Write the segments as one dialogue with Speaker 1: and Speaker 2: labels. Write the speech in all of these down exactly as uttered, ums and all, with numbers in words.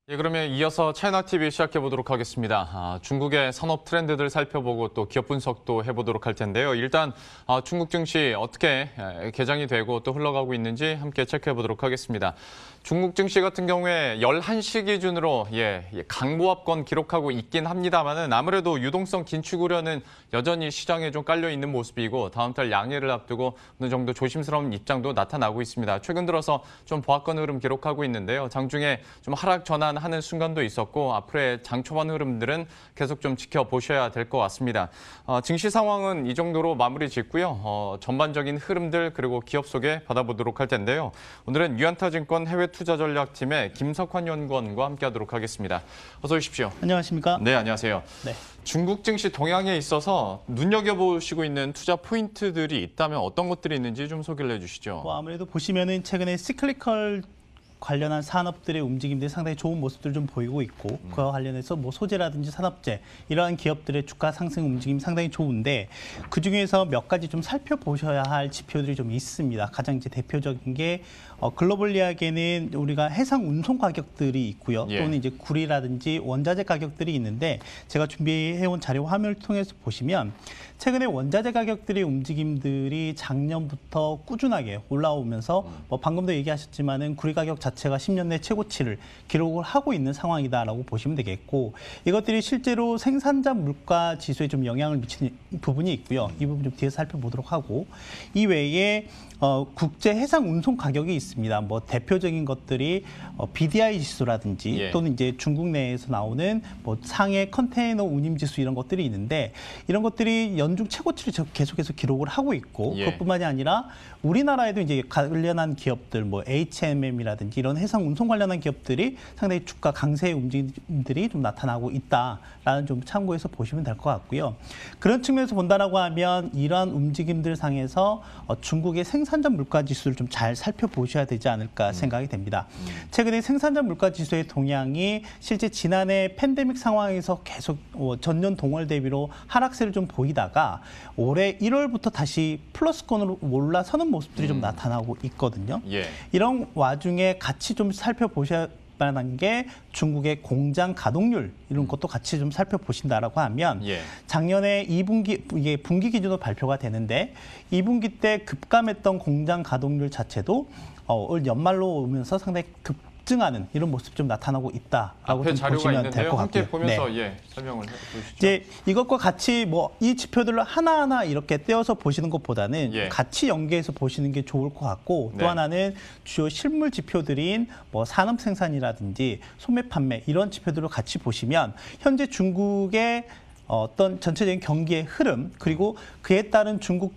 Speaker 1: 예, 그러면 이어서 차이나티비 시작해 보도록 하겠습니다. 아, 중국의 산업 트렌드들 살펴보고 또 기업 분석도 해보도록 할 텐데요. 일단 아, 중국 증시 어떻게 개장이 되고 또 흘러가고 있는지 함께 체크해 보도록 하겠습니다. 중국 증시 같은 경우에 열한 시 기준으로 예, 예, 강보합권 기록하고 있긴 합니다만은 아무래도 유동성 긴축 우려는 여전히 시장에 좀 깔려 있는 모습이고 다음 달 양해를 앞두고 어느 정도 조심스러운 입장도 나타나고 있습니다. 최근 들어서 좀 보합권 흐름 기록하고 있는데요. 장중에 좀 하락 전환하는 순간도 있었고 앞으로의 장 초반 흐름들은 계속 좀 지켜보셔야 될 것 같습니다. 어, 증시 상황은 이 정도로 마무리 짓고요. 어, 전반적인 흐름들 그리고 기업 소개 받아보도록 할 텐데요. 오늘은 유안타증권 해외투자전략팀의 김석환 연구원과 함께하도록 하겠습니다. 어서 오십시오.
Speaker 2: 안녕하십니까?
Speaker 1: 네, 안녕하세요. 네. 중국 증시 동향에 있어서 눈여겨보시고 있는 투자 포인트들이 있다면 어떤 것들이 있는지 좀 소개를 해주시죠.
Speaker 2: 뭐 아무래도 보시면은 최근에 시클리컬 관련한 산업들의 움직임들이 상당히 좋은 모습들을 좀 보이고 있고 음. 그와 관련해서 뭐 소재라든지 산업재 이러한 기업들의 주가 상승 움직임이 상당히 좋은데 그중에서 몇 가지 좀 살펴보셔야 할 지표들이 좀 있습니다. 가장 이제 대표적인 게 어, 글로벌리하게는 우리가 해상 운송 가격들이 있고요. 예. 또는 이제 구리라든지 원자재 가격들이 있는데 제가 준비해온 자료 화면을 통해서 보시면 최근에 원자재 가격들의 움직임들이 작년부터 꾸준하게 올라오면서 음. 뭐 방금도 얘기하셨지만은 구리 가격 자체가 십 년 내 최고치를 기록을 하고 있는 상황이다라고 보시면 되겠고 이것들이 실제로 생산자 물가 지수에 좀 영향을 미치는 부분이 있고요. 이 부분 좀 뒤에서 살펴보도록 하고 이 외에 어, 국제 해상 운송 가격이 있습니다. 뭐 대표적인 것들이 어, 비디아이 지수라든지 예. 또는 이제 중국 내에서 나오는 뭐 상해 컨테이너 운임 지수 이런 것들이 있는데 이런 것들이 연중 최고치를 계속해서 기록을 하고 있고 예. 그것뿐만이 아니라 우리나라에도 이제 관련한 기업들 뭐 에이치엠엠이라든지 이런 해상 운송 관련한 기업들이 상당히 주가 강세의 움직임들이 좀 나타나고 있다라는 좀 참고해서 보시면 될 것 같고요. 그런 측면에서 본다라고 하면 이러한 움직임들 상에서 어, 중국의 생 생산자 물가 지수를 좀 잘 살펴보셔야 되지 않을까 생각이 됩니다. 음. 최근에 생산자 물가 지수의 동향이 실제 지난해 팬데믹 상황에서 계속 전년 동월 대비로 하락세를 좀 보이다가 올해 일월부터 다시 플러스권으로 올라서는 모습들이 음. 좀 나타나고 있거든요. 예. 이런 와중에 같이 좀 살펴보셔야 만한 게 중국의 공장 가동률 이런 것도 같이 좀 살펴보신다라고 하면 예. 작년에 이 분기 이게 분기 기준으로 발표가 되는데 이 분기 때 급감했던 공장 가동률 자체도 어, 올 연말로 오면서 상당히 급 증하는 이런 모습 좀 나타나고 있다라고 좀 보시면 될 것 같고요.
Speaker 1: 함께 보면서 네. 예, 설명을 해주시죠.
Speaker 2: 이제 이것과 같이 뭐 이 지표들을 하나하나 이렇게 떼어서 보시는 것보다는 예. 같이 연계해서 보시는 게 좋을 것 같고 네. 또 하나는 주요 실물 지표들인 뭐 산업 생산이라든지 소매 판매 이런 지표들을 같이 보시면 현재 중국의 어떤 전체적인 경기의 흐름 그리고 그에 따른 중국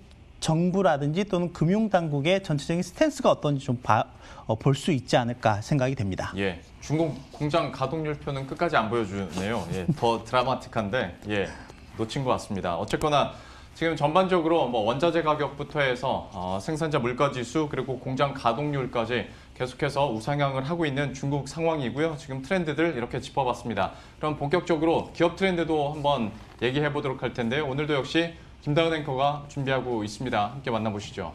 Speaker 2: 정부라든지 또는 금융당국의 전체적인 스탠스가 어떤지 좀 볼 수 있지 않을까 생각이 됩니다.
Speaker 1: 예, 중국 공장 가동률표는 끝까지 안 보여주네요. 예, 더 드라마틱한데 예, 놓친 것 같습니다. 어쨌거나 지금 전반적으로 뭐 원자재 가격부터 해서 어, 생산자 물가지수 그리고 공장 가동률까지 계속해서 우상향을 하고 있는 중국 상황이고요. 지금 트렌드들 이렇게 짚어봤습니다. 그럼 본격적으로 기업 트렌드도 한번 얘기해 보도록 할 텐데요. 오늘도 역시 김다은 앵커가 준비하고 있습니다. 함께 만나보시죠.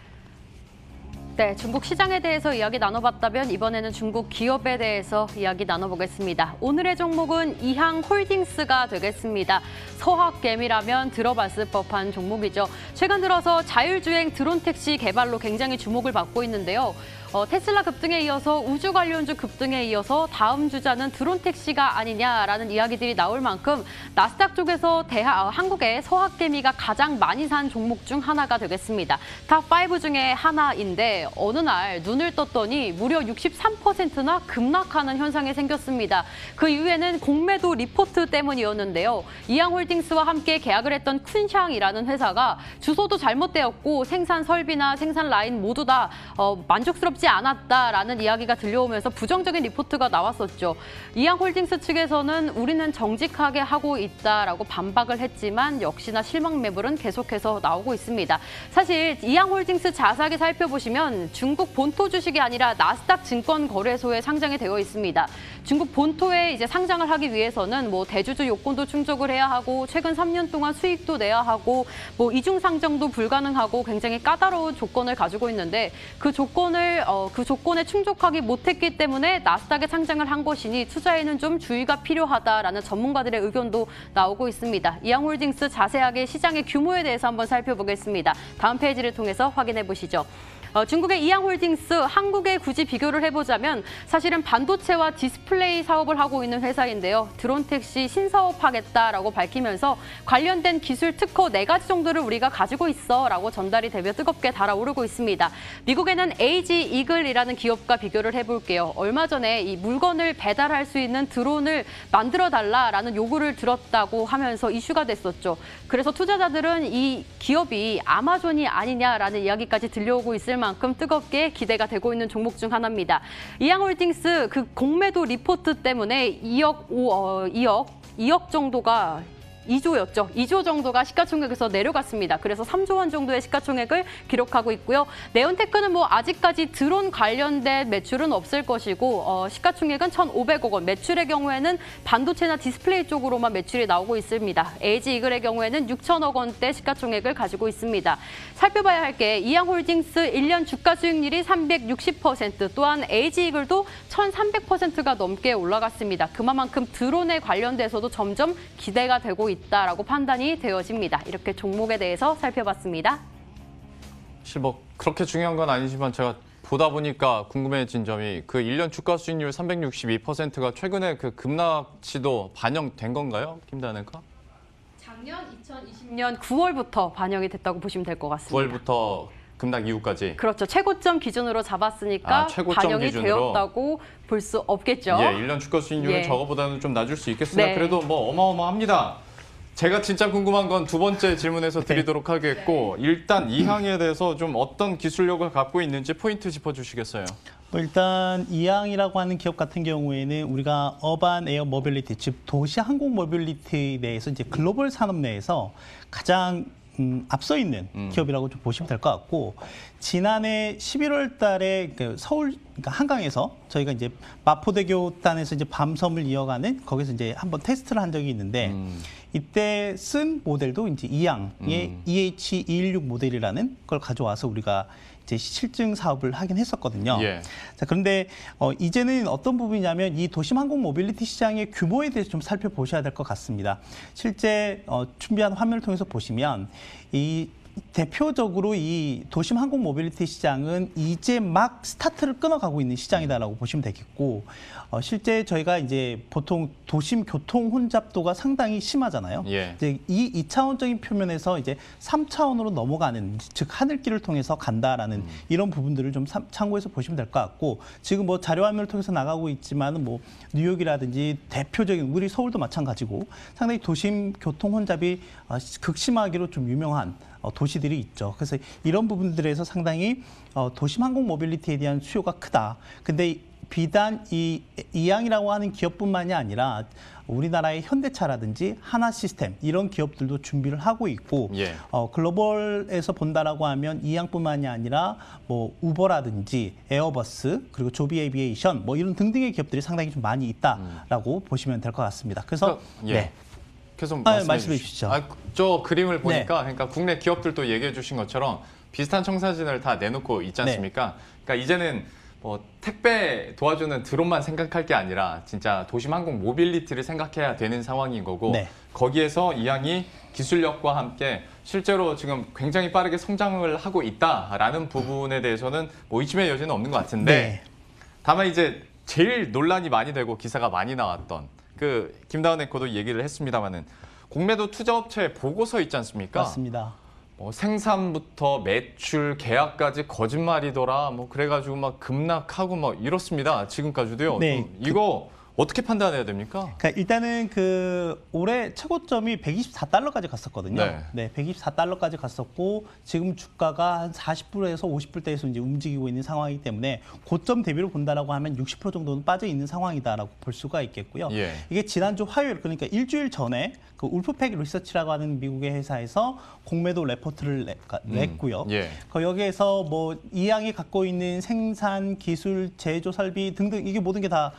Speaker 3: 네, 중국 시장에 대해서 이야기 나눠봤다면 이번에는 중국 기업에 대해서 이야기 나눠보겠습니다. 오늘의 종목은 이항홀딩스가 되겠습니다. 서학개미라면 들어봤을 법한 종목이죠. 최근 들어서 자율주행 드론택시 개발로 굉장히 주목을 받고 있는데요. 어, 테슬라 급등에 이어서 우주 관련주 급등에 이어서 다음 주자는 드론택시가 아니냐라는 이야기들이 나올 만큼 나스닥 쪽에서 대하, 어, 한국의 서학개미가 가장 많이 산 종목 중 하나가 되겠습니다. 탑 오 중에 하나인데 어느 날 눈을 떴더니 무려 육십삼 퍼센트나 급락하는 현상이 생겼습니다. 그 이유에는 공매도 리포트 때문이었는데요. 이항홀딩스와 함께 계약을 했던 쿤샹이라는 회사가 주소도 잘못되었고 생산 설비나 생산 라인 모두 다 어, 만족스럽지 않았다라는 이야기가 들려오면서 부정적인 리포트가 나왔었죠. 이항홀딩스 측에서는 우리는 정직하게 하고 있다라고 반박을 했지만 역시나 실망 매물은 계속해서 나오고 있습니다. 사실 이항홀딩스 자세하게 살펴보시면 보시면 중국 본토 주식이 아니라 나스닥 증권 거래소에 상장이 되어 있습니다. 중국 본토에 이제 상장을 하기 위해서는 뭐 대주주 요건도 충족을 해야 하고 최근 삼 년 동안 수익도 내야 하고 뭐 이중 상장도 불가능하고 굉장히 까다로운 조건을 가지고 있는데 그 조건을 어, 그 조건에 충족하기 못했기 때문에 나스닥에 상장을 한 것이니 투자에는 좀 주의가 필요하다라는 전문가들의 의견도 나오고 있습니다. 이항홀딩스 자세하게 시장의 규모에 대해서 한번 살펴보겠습니다. 다음 페이지를 통해서 확인해 보시죠. 어, 중국의 이항홀딩스, 한국에 굳이 비교를 해보자면 사실은 반도체와 디스플레이 사업을 하고 있는 회사인데요. 드론 택시 신사업하겠다라고 밝히면서 관련된 기술 특허 네 가지 정도를 우리가 가지고 있어라고 전달이 되며 뜨겁게 달아오르고 있습니다. 미국에는 에이지 이글이라는 기업과 비교를 해볼게요. 얼마 전에 이 물건을 배달할 수 있는 드론을 만들어달라라는 요구를 들었다고 하면서 이슈가 됐었죠. 그래서 투자자들은 이 기업이 아마존이 아니냐라는 이야기까지 들려오고 있을 만큼 뜨겁게 기대가 되고 있는 종목 중 하나입니다. 이항홀딩스 그 공매도 리포트 때문에 이억, 오, 어, 이억, 이억 정도가 이조였죠. 이조 정도가 시가총액에서 내려갔습니다. 그래서 삼조 원 정도의 시가총액을 기록하고 있고요. 네온테크는 뭐 아직까지 드론 관련된 매출은 없을 것이고 어, 시가총액은 천오백억 원, 매출의 경우에는 반도체나 디스플레이 쪽으로만 매출이 나오고 있습니다. 에이지 이글의 경우에는 육천억 원대 시가총액을 가지고 있습니다. 살펴봐야 할 게 이항홀딩스 일 년 주가 수익률이 삼백육십 퍼센트, 또한 에이지 이글도 천삼백 퍼센트가 넘게 올라갔습니다. 그만큼 드론에 관련돼서도 점점 기대가 되고 있다라고 판단이 되어집니다. 이렇게 종목에 대해서 살펴봤습니다.
Speaker 1: 사실 뭐 그렇게 중요한 건 아니지만 제가 보다 보니까 궁금해진 점이 그 일 년 주가 수익률 삼백육십이 퍼센트가 최근에 그 급락치도 반영된 건가요, 김다은과?
Speaker 3: 작년 이천이십 년 구월부터 반영이 됐다고 보시면 될 것 같습니다.
Speaker 1: 구월부터 급락 이후까지.
Speaker 3: 그렇죠. 최고점 기준으로 잡았으니까
Speaker 1: 아, 최고점
Speaker 3: 반영이
Speaker 1: 기준으로.
Speaker 3: 되었다고 볼 수 없겠죠.
Speaker 1: 예, 일 년 주가 수익률은
Speaker 3: 예.
Speaker 1: 저거보다는 좀 낮을 수 있겠으나
Speaker 3: 네.
Speaker 1: 그래도 뭐 어마어마합니다. 제가 진짜 궁금한 건 두 번째 질문에서 드리도록 하겠고 일단 이항에 대해서 좀 어떤 기술력을 갖고 있는지 포인트 짚어주시겠어요?
Speaker 2: 뭐 일단 이항이라고 하는 기업 같은 경우에는 우리가 어반 에어 모빌리티, 즉 도시 항공 모빌리티에 대해서 이제 글로벌 산업 내에서 가장 음, 앞서 있는
Speaker 1: 음.
Speaker 2: 기업이라고 좀 보시면 될 것 같고, 지난해 십일월 달에 그 서울 그러니까 한강에서 저희가 이제 마포대교단에서 이제 밤섬을 이어가는 거기서 이제 한번 테스트를 한 적이 있는데
Speaker 1: 음.
Speaker 2: 이때 쓴 모델도 이제 이항의
Speaker 1: 음.
Speaker 2: 이에이치 이백십육 모델이라는 걸 가져와서 우리가 이제 실증 사업을 하긴 했었거든요.
Speaker 1: 예.
Speaker 2: 자, 그런데 어, 이제는 어떤 부분이냐면 이 도심 항공 모빌리티 시장의 규모에 대해서 좀 살펴보셔야 될 것 같습니다. 실제 어, 준비한 화면을 통해서 보시면 이 대표적으로 이 도심 항공 모빌리티 시장은 이제 막 스타트를 끊어가고 있는 시장이다라고 보시면 되겠고, 어, 실제 저희가 이제 보통 도심 교통 혼잡도가 상당히 심하잖아요.
Speaker 1: 예.
Speaker 2: 이제 이 이차원적인 표면에서 이제 삼차원으로 넘어가는, 즉 하늘길을 통해서 간다라는
Speaker 1: 음.
Speaker 2: 이런 부분들을 좀 참- 참고해서 보시면 될 것 같고, 지금 뭐 자료 화면을 통해서 나가고 있지만은 뭐 뉴욕이라든지 대표적인 우리 서울도 마찬가지고 상당히 도심 교통 혼잡이 어, 극심하기로 좀 유명한 어, 도시들이 있죠. 그래서 이런 부분들에서 상당히 어, 도심 항공 모빌리티에 대한 수요가 크다. 근데 비단 이 이항이라고 하는 기업뿐만이 아니라 우리나라의 현대차라든지 하나시스템 이런 기업들도 준비를 하고 있고,
Speaker 1: 예.
Speaker 2: 어, 글로벌에서 본다라고 하면 이항뿐만이 아니라 뭐 우버라든지 에어버스 그리고 조비 에비에이션 뭐 이런 등등의 기업들이 상당히 좀 많이 있다라고 보시면 될 것 같습니다. 그래서
Speaker 1: 그러니까, 예.
Speaker 2: 네.
Speaker 1: 계속
Speaker 2: 아,
Speaker 1: 말씀해,
Speaker 2: 말씀해
Speaker 1: 주시죠.
Speaker 2: 주시죠.
Speaker 1: 아, 저 그림을 보니까
Speaker 2: 네.
Speaker 1: 그러니까 국내 기업들도 얘기해 주신 것처럼 비슷한 청사진을 다 내놓고 있지
Speaker 2: 네.
Speaker 1: 않습니까? 그러니까 이제는 뭐 택배 도와주는 드론만 생각할 게 아니라 진짜 도심 항공 모빌리티를 생각해야 되는 상황인 거고,
Speaker 2: 네.
Speaker 1: 거기에서 이항이 기술력과 함께 실제로 지금 굉장히 빠르게 성장을 하고 있다라는 부분에 대해서는 뭐 의심의 여지는 없는 것 같은데,
Speaker 2: 네.
Speaker 1: 다만 이제 제일 논란이 많이 되고 기사가 많이 나왔던 그 김다은 앵커도 얘기를 했습니다마는 공매도 투자업체 보고서 있지 않습니까?
Speaker 2: 맞습니다.
Speaker 1: 뭐 생산부터 매출, 계약까지 거짓말이더라. 뭐 그래가지고 막 급락하고 막 이렇습니다. 지금까지도요.
Speaker 2: 네.
Speaker 1: 좀 이거 어떻게 판단해야 됩니까?
Speaker 2: 그러니까 일단은 그 올해 최고점이 백이십사 달러까지 갔었거든요.
Speaker 1: 네.
Speaker 2: 네, 백이십사 달러까지 갔었고 지금 주가가 한 사십 불에서 오십 불대에서 이제 움직이고 있는 상황이기 때문에 고점 대비로 본다라고 하면 육십 퍼센트 정도는 빠져 있는 상황이다라고 볼 수가 있겠고요.
Speaker 1: 예.
Speaker 2: 이게 지난주 화요일 그러니까 일주일 전에 그 울프팩 리서치라고 하는 미국의 회사에서 공매도 레포트를 내, 냈고요.
Speaker 1: 예.
Speaker 2: 그 여기에서 뭐 이양이 갖고 있는 생산 기술, 제조 설비 등등 이게 모든 게 다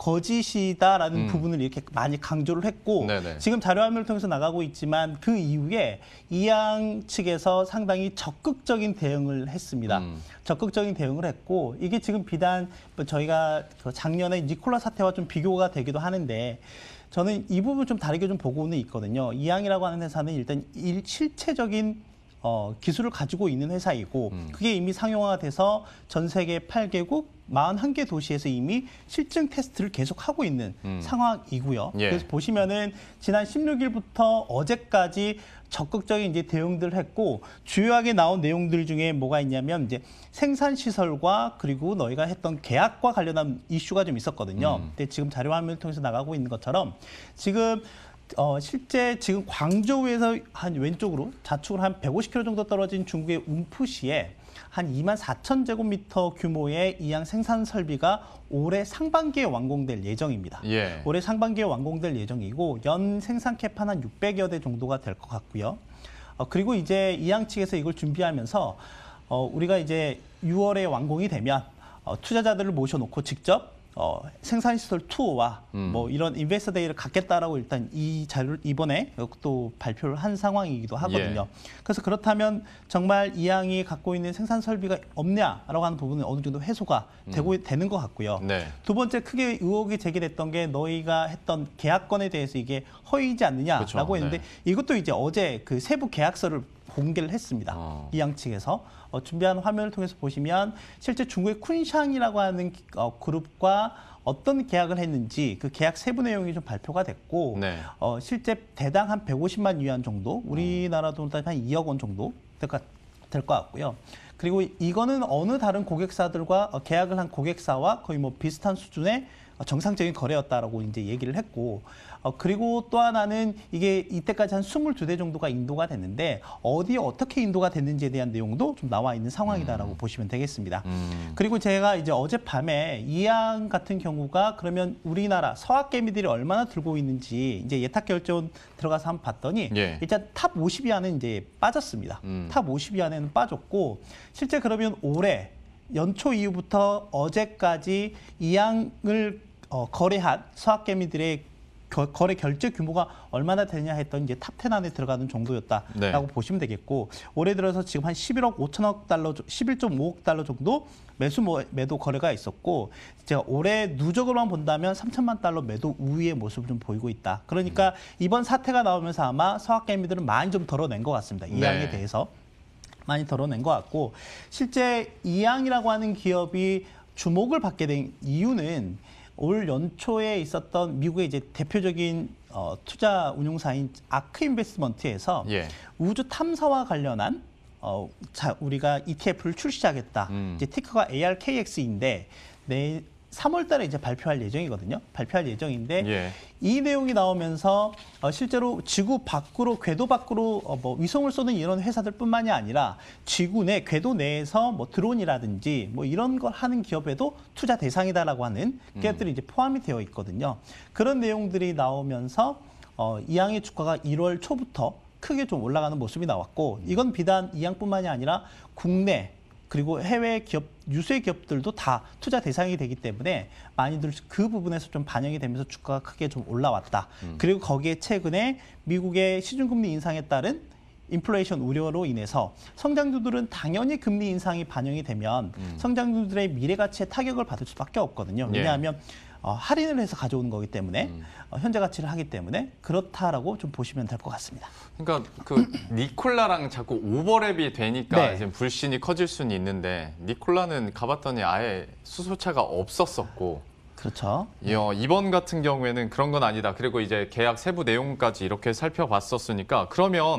Speaker 2: 거짓이다라는
Speaker 1: 음.
Speaker 2: 부분을 이렇게 많이 강조를 했고
Speaker 1: 네네.
Speaker 2: 지금 자료화면을 통해서 나가고 있지만 그 이후에 이양 측에서 상당히 적극적인 대응을 했습니다.
Speaker 1: 음.
Speaker 2: 적극적인 대응을 했고 이게 지금 비단 뭐 저희가 그 작년에 니콜라 사태와 좀 비교가 되기도 하는데 저는 이 부분 좀 다르게 좀 보고는 있거든요. 이양이라고 하는 회사는 일단 일, 실체적인 어, 기술을 가지고 있는 회사이고
Speaker 1: 음.
Speaker 2: 그게 이미 상용화돼서 전 세계 팔 개국 사십일 개 도시에서 이미 실증 테스트를 계속하고 있는
Speaker 1: 음.
Speaker 2: 상황이고요.
Speaker 1: 예.
Speaker 2: 그래서 보시면은 지난 십육 일부터 어제까지 적극적인 이제 대응들을 했고 주요하게 나온 내용들 중에 뭐가 있냐면 이제 생산 시설과 그리고 너희가 했던 계약과 관련한 이슈가 좀 있었거든요.
Speaker 1: 음.
Speaker 2: 근데 지금 자료 화면을 통해서 나가고 있는 것처럼 지금 어, 실제 지금 광저우에서 한 왼쪽으로 좌측으로 한 백오십 킬로미터 정도 떨어진 중국의 움푸시에 한 이만 사천 제곱미터 규모의 이양 생산 설비가 올해 상반기에 완공될 예정입니다.
Speaker 1: 예.
Speaker 2: 올해 상반기에 완공될 예정이고 연 생산 캐파는 한 육백여 대 정도가 될 것 같고요. 어, 그리고 이제 이양 측에서 이걸 준비하면서 어, 우리가 이제 유월에 완공이 되면 어, 투자자들을 모셔놓고 직접 어, 생산시설 투어와
Speaker 1: 음.
Speaker 2: 뭐 이런 인베스터 데이를 갖겠다라고 일단 이 자료를 이번에 또 발표를 한 상황이기도 하거든요.
Speaker 1: 예.
Speaker 2: 그래서 그렇다면 정말 이양이 갖고 있는 생산 설비가 없냐라고 하는 부분은 어느 정도 해소가 되고
Speaker 1: 음.
Speaker 2: 되는 것 같고요.
Speaker 1: 네.
Speaker 2: 두 번째 크게 의혹이 제기됐던 게 너희가 했던 계약건에 대해서 이게 허위이지 않느냐라고
Speaker 1: 그렇죠.
Speaker 2: 했는데
Speaker 1: 네.
Speaker 2: 이것도 이제 어제 그 세부 계약서를 공개를 했습니다.
Speaker 1: 어.
Speaker 2: 이양 측에서 어, 준비한 화면을 통해서 보시면 실제 중국의 쿤샹이라고 하는 어, 그룹과 어떤 계약을 했는지 그 계약 세부 내용이 좀 발표가 됐고
Speaker 1: 네.
Speaker 2: 어, 실제 대당 한 백오십만 위안 정도 우리나라 돈으로 따지면 한 이억 원 정도 될 것 같고요. 그리고 이거는 어느 다른 고객사들과 어, 계약을 한 고객사와 거의 뭐 비슷한 수준의 정상적인 거래였다라고 이제 얘기를 했고, 어, 그리고 또 하나는 이게 이때까지 한 스물두 대 정도가 인도가 됐는데 어디에 어떻게 인도가 됐는지에 대한 내용도 좀 나와 있는 상황이다라고
Speaker 1: 음.
Speaker 2: 보시면 되겠습니다.
Speaker 1: 음.
Speaker 2: 그리고 제가 이제 어젯밤에 이양 같은 경우가 그러면 우리나라 서학개미들이 얼마나 들고 있는지 이제 예탁 결제원 들어가서 한번 봤더니
Speaker 1: 예.
Speaker 2: 일단 탑 오십 위 안에 이제 빠졌습니다.
Speaker 1: 음.
Speaker 2: 탑 오십 위 안에는 빠졌고 실제 그러면 올해 연초 이후부터 어제까지 이양을 어, 거래한 서학개미들의 거, 거래 결제 규모가 얼마나 되냐 했던 이제 탑 텐 안에 들어가는 정도였다라고
Speaker 1: 네.
Speaker 2: 보시면 되겠고 올해 들어서 지금 한 십일억 오천억 달러, 십일 점 오억 달러 정도 매수 모- 매도 거래가 있었고 제가 올해 누적으로만 본다면 삼천만 달러 매도 우위의 모습을 좀 보이고 있다. 그러니까 이번 사태가 나오면서 아마 서학개미들은 많이 좀 덜어낸 것 같습니다. 이양에
Speaker 1: 네.
Speaker 2: 대해서. 많이 덜어낸 것 같고 실제 이양이라고 하는 기업이 주목을 받게 된 이유는 올 연초에 있었던 미국의 이제 대표적인 어, 투자 운용사인 아크 인베스트먼트에서
Speaker 1: 예.
Speaker 2: 우주 탐사와 관련한 어, 자, 우리가 이티에프를 출시하겠다.
Speaker 1: 음.
Speaker 2: 이제 티커가 에이알케이엑스인데 내 삼월 달에 이제 발표할 예정이거든요. 발표할 예정인데
Speaker 1: 예.
Speaker 2: 이 내용이 나오면서 어, 실제로 지구 밖으로 궤도 밖으로 어, 뭐 위성을 쏘는 이런 회사들뿐만이 아니라 지구 내 궤도 내에서 뭐 드론이라든지 뭐 이런 걸 하는 기업에도 투자 대상이다라고 하는 기업들이 이제 포함이 되어 있거든요. 그런 내용들이 나오면서 어, 이양의 주가가 일월 초부터 크게 좀 올라가는 모습이 나왔고 이건 비단 이양뿐만이 아니라 국내 그리고 해외 기업, 유수의 기업들도 다 투자 대상이 되기 때문에 많이들 그 부분에서 좀 반영이 되면서 주가가 크게 좀 올라왔다.
Speaker 1: 음.
Speaker 2: 그리고 거기에 최근에 미국의 시중금리 인상에 따른 인플레이션 우려로 인해서 성장주들은 당연히 금리 인상이 반영이 되면
Speaker 1: 음.
Speaker 2: 성장주들의 미래 가치에 타격을 받을 수밖에 없거든요.
Speaker 1: 예.
Speaker 2: 왜냐하면 어, 할인을 해서 가져오는 거기 때문에
Speaker 1: 음.
Speaker 2: 어, 현재 가치를 하기 때문에 그렇다라고 좀 보시면 될 것 같습니다.
Speaker 1: 그러니까 그 니콜라랑 자꾸 오버랩이 되니까
Speaker 2: 네.
Speaker 1: 이제 불신이 커질 수는 있는데 니콜라는 가봤더니 아예 수소차가 없었었고
Speaker 2: 그렇죠.
Speaker 1: 어, 이번 같은 경우에는 그런 건 아니다. 그리고 이제 계약 세부 내용까지 이렇게 살펴봤었으니까 그러면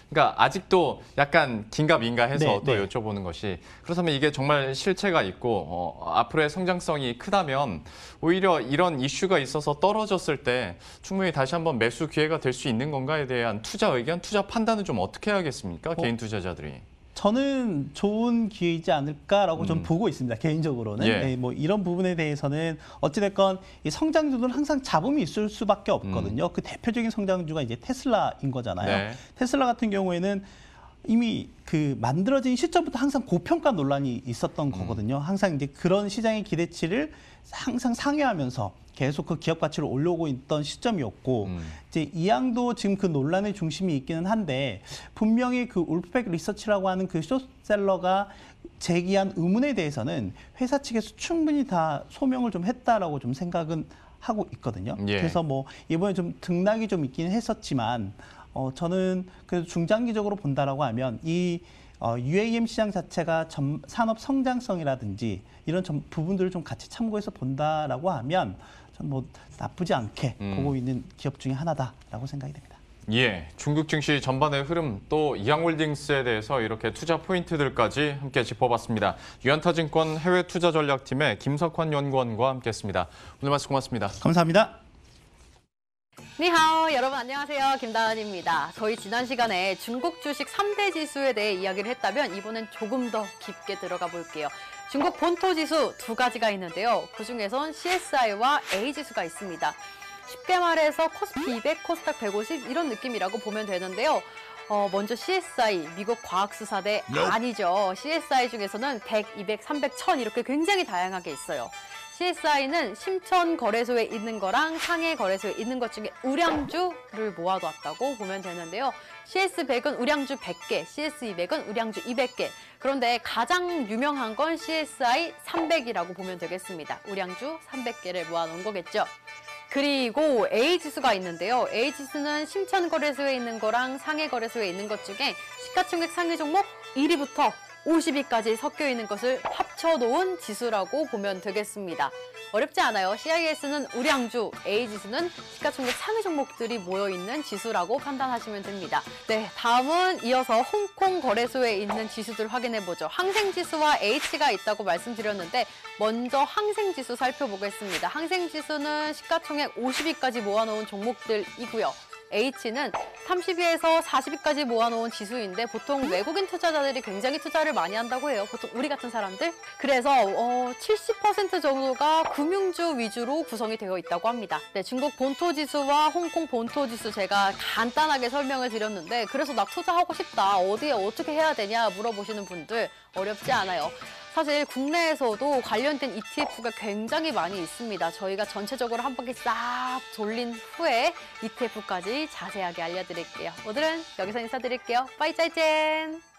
Speaker 1: 그러니까 아직도 약간 긴가민가 해서
Speaker 2: 네,
Speaker 1: 또
Speaker 2: 네.
Speaker 1: 여쭤보는 것이 그렇다면 이게 정말 실체가 있고 어, 앞으로의 성장성이 크다면 오히려 이런 이슈가 있어서 떨어졌을 때 충분히 다시 한번 매수 기회가 될 수 있는 건가에 대한 투자 의견, 투자 판단은 좀 어떻게 해야겠습니까?
Speaker 2: 어.
Speaker 1: 개인 투자자들이.
Speaker 2: 저는 좋은 기회이지 않을까라고
Speaker 1: 음.
Speaker 2: 좀 보고 있습니다. 개인적으로는.
Speaker 1: 예.
Speaker 2: 네, 뭐 이런 부분에 대해서는 어찌됐건 이 성장주는 항상 잡음이 있을 수밖에 없거든요. 그 대표적인 성장주가 이제 테슬라인 거잖아요.
Speaker 1: 네.
Speaker 2: 테슬라 같은 경우에는 이미 그 만들어진 시점부터 항상 고평가 논란이 있었던 거거든요. 항상 이제 그런 시장의 기대치를 항상 상회하면서 계속 그 기업 가치를 올려오고 있던 시점이었고
Speaker 1: 음.
Speaker 2: 이제 이 양도 지금 그 논란의 중심이 있기는 한데 분명히 그 울프백 리서치라고 하는 그 숏셀러가 제기한 의문에 대해서는 회사 측에서 충분히 다 소명을 좀 했다라고 좀 생각은 하고 있거든요.
Speaker 1: 예.
Speaker 2: 그래서 뭐 이번에 좀 등락이 좀 있긴 했었지만 어 저는 그래도 중장기적으로 본다라고 하면 이 어, 유에이엠 시장 자체가 점, 산업 성장성이라든지 이런 점, 부분들을 좀 같이 참고해서 본다라고 하면 좀 뭐 나쁘지 않게
Speaker 1: 음.
Speaker 2: 보고 있는 기업 중에 하나다라고 생각이 됩니다.
Speaker 1: 예, 중국 증시 전반의 흐름 또 이항홀딩스에 대해서 이렇게 투자 포인트들까지 함께 짚어봤습니다. 유한타증권 해외투자전략팀의 김석환 연구원과 함께했습니다. 오늘 말씀 고맙습니다.
Speaker 2: 감사합니다.
Speaker 3: 니하오, 여러분 안녕하세요. 김다은입니다. 저희 지난 시간에 중국 주식 삼 대 지수에 대해 이야기를 했다면 이번엔 조금 더 깊게 들어가 볼게요. 중국 본토 지수 두 가지가 있는데요. 그중에선 씨에스아이와 에이 지수가 있습니다. 쉽게 말해서 코스피 이백, 코스닥 백오십 이런 느낌이라고 보면 되는데요. 어, 먼저 씨에스아이, 미국 과학수사대 아니죠. 씨에스아이 중에서는 백, 이백, 삼백, 천 이렇게 굉장히 다양하게 있어요. 씨에스아이는 심천 거래소에 있는 거랑 상해 거래소에 있는 것 중에 우량주를 모아뒀다고 보면 되는데요. 씨에스 백은 우량주 백 개, 씨에스 이백은 우량주 이백 개. 그런데 가장 유명한 건 씨에스아이 삼백이라고 보면 되겠습니다. 우량주 삼백 개를 모아놓은 거겠죠. 그리고 에이 지수가 있는데요. 에이 지수는 심천 거래소에 있는 거랑 상해 거래소에 있는 것 중에 시가총액 상위 종목 일 위부터 오십 위까지 섞여 있는 것을 합쳐놓은 지수라고 보면 되겠습니다. 어렵지 않아요. 씨아이에스는 우량주, 에이 지수는 시가총액 상위 종목들이 모여있는 지수라고 판단하시면 됩니다. 네, 다음은 이어서 홍콩 거래소에 있는 지수들 확인해보죠. 항생지수와 H가 있다고 말씀드렸는데 먼저 항생지수 살펴보겠습니다. 항생지수는 시가총액 오십 위까지 모아놓은 종목들이고요. H는 삼십 위에서 사십 위까지 모아놓은 지수인데 보통 외국인 투자자들이 굉장히 투자를 많이 한다고 해요. 보통 우리 같은 사람들. 그래서 어, 칠십 퍼센트 정도가 금융주 위주로 구성이 되어 있다고 합니다. 네, 중국 본토지수와 홍콩 본토지수 제가 간단하게 설명을 드렸는데 그래서 나 투자하고 싶다. 어디에 어떻게 해야 되냐 물어보시는 분들 어렵지 않아요. 사실 국내에서도 관련된 이티에프가 굉장히 많이 있습니다. 저희가 전체적으로 한 바퀴 싹 돌린 후에 이티에프까지 자세하게 알려드릴게요. 오늘은 여기서 인사드릴게요. 빠이 짜이젠!